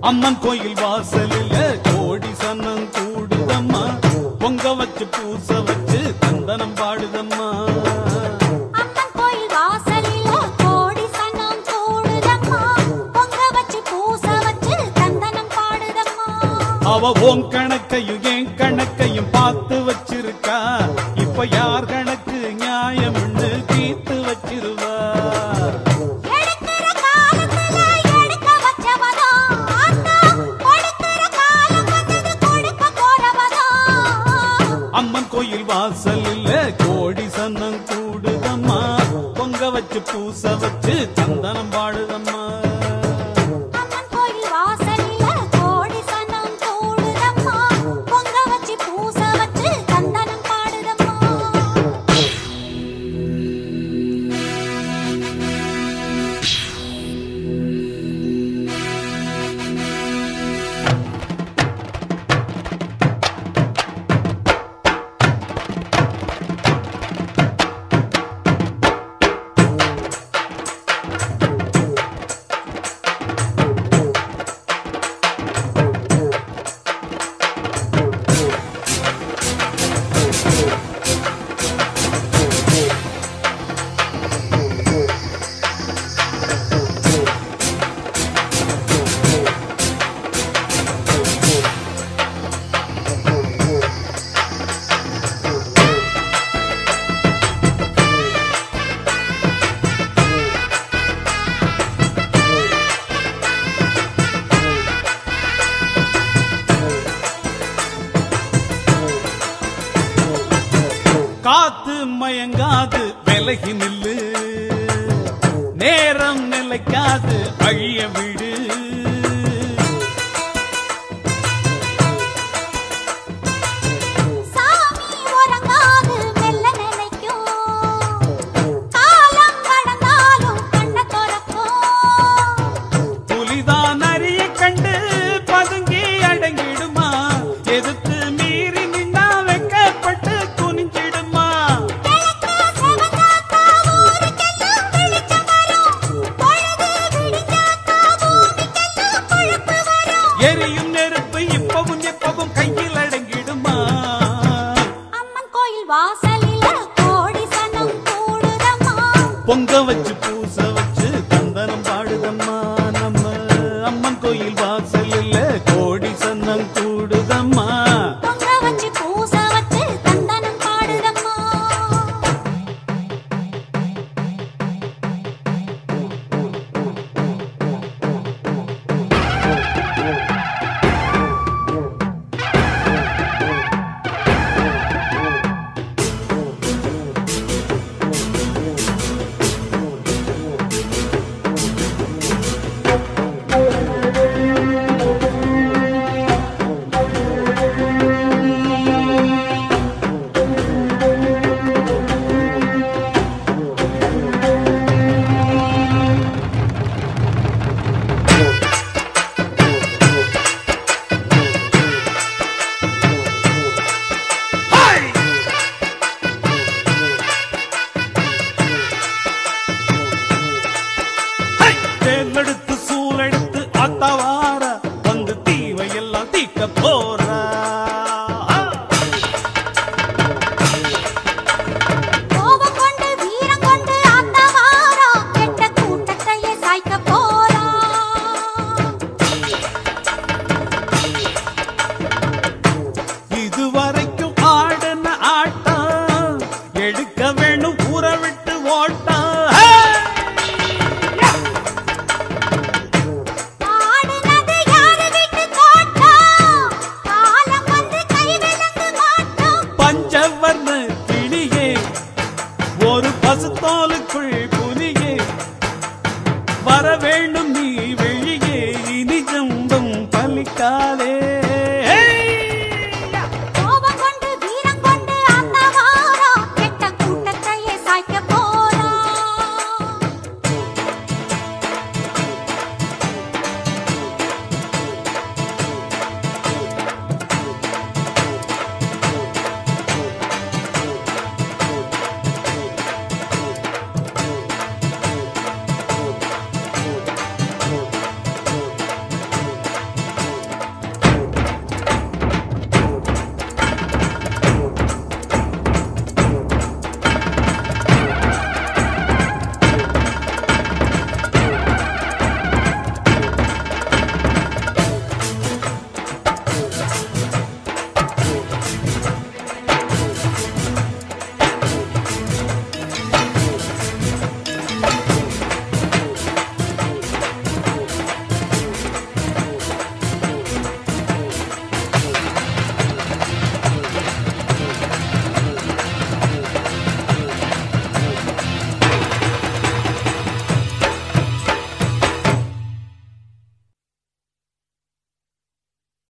அம்மன் கோயில் வாசலில கோடி சன்னம் கூடுதம்மா பொங்க வச்சு பூச வச்சு தந்தனம் பாடுதம்மா அம்மன் கோயில் வாசலில கோடி சன்னம் கூடுதம்மா பொங்க வச்சு பூச வச்சு தந்தனம் பாடுதம்மா அவ ஓம் கணக்கையும் என் கணக்கையும் பார்த்து வச்சிருக்கா இப்ப யார் கணக்கு நியாயம்னு தீர்த்து வச்சிருவா அம்மன் கோயில் வாசலில் கோடி சன்னம் கூடுதம்மா பொங்க வச்சு பூச வச்சு சந்தனம் பாடுதம்மா அம்மன் கோயில் வாசலில கோடி சன்னம் கூடுதம்மா பொங்க வச்சு பூச வச்சு சந்தனம் பாடுதம்மா காத்து மயங்காது விலகி நில்லு நேரம் நிலைக்காது அழிய விடு சாமி உறங்காது மெல்ல நினைக்கும் காலம் கடந்தாலும் கண்ண திறக்கும் புலிதான் அரிய கண்டு பதுங்கி அடங்கிடுமா எதிர்த்து மீறி நின்னா வெக்கப்பட்டு குனிஞ்சிடுமா எரியும் நெருப்பு இப்பவும் எப்பவும் கையில் அடங்கிடுமா அம்மன் கோயில் வாசலில கோடி சனம் கூடுதம்மா பொங்க வச்சு பூச வச்சு தந்தனம் பாடுதம்மா நம்ம அம்மன் கோயில் வாசலில் கோடி சன்னம் கூடுதம்மா பொங்க வச்சு பூச வச்சு தந்தனம் பாடுதம்மா தேர்ந்தெடுத்து சூழெடுத்து ஆத்தாவா